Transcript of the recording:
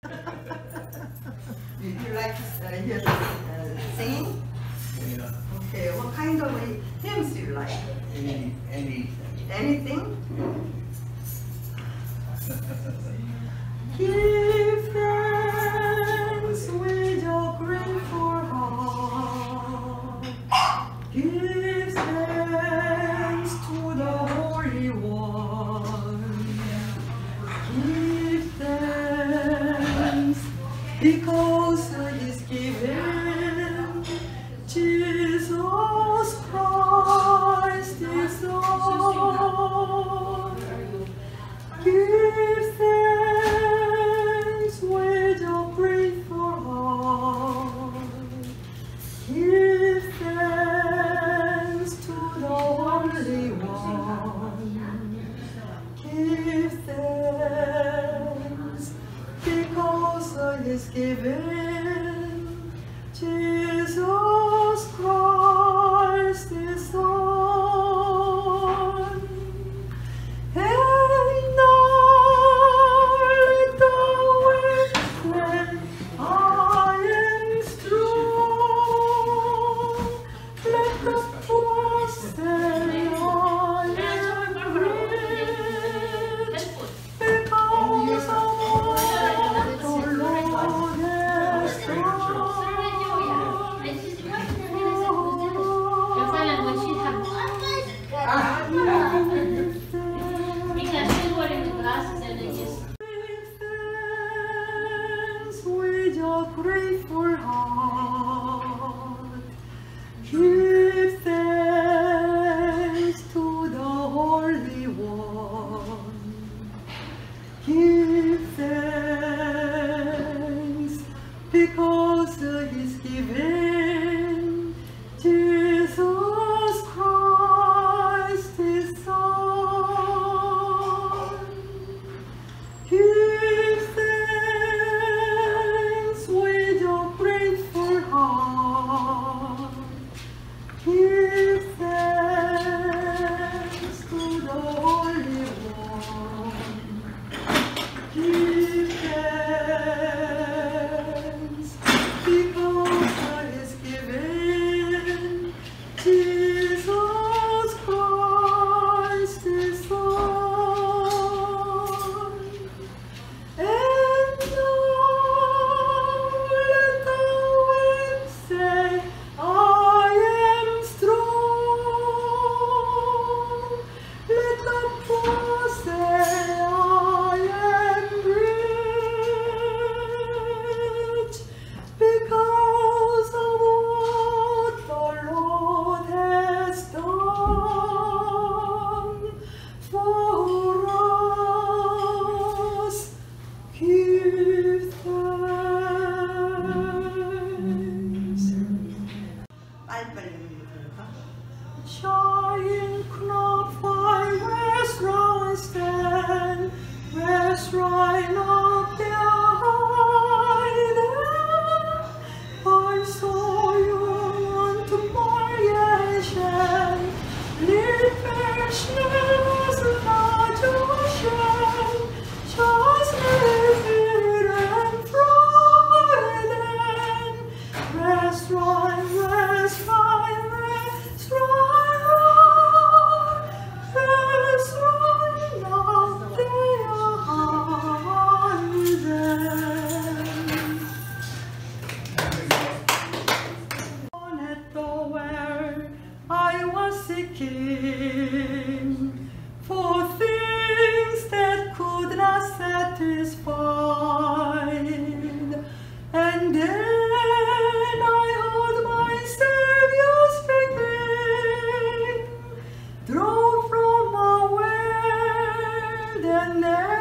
You like to hear singing? Yeah. Okay, what kind of hymns do you like? Anything? Give thanks with a grateful heart. Give thanks to the Holy One. Give thanks because He's given Jesus Christ His Lord. Give thanks with a grateful heart. Give thanks to the Holy One. Give thanks because He's given Jesus Christ His Son. And now let the wind say, I am strong. Let the poor say, I am rich, because of what the Lord has done. With a grateful heart, give thanks to the Holy One. Give thanks because He's given Jesus Christ His Son. Give thanks with a grateful heart. Give thanks to the Holy One. Give thanks because He's given Jesus Christ His Son. And now let the wind say, I am strong. Let the poor say, I am rich, because of what the Lord has done for us. Give thanks. 빨리빨리 들을까? Giant Knopf, where's Rowan stand? Where's Ryan up there hiding? I saw you unto my Yeshen. Lieber schnell aus Lagerschen, just live Freuden. Rest right, rest right, rest right, rest right, now they are hiding. On at the well, I was seeking for things that could not satisfy. And then I heard my Savior speaking, draw from a well, and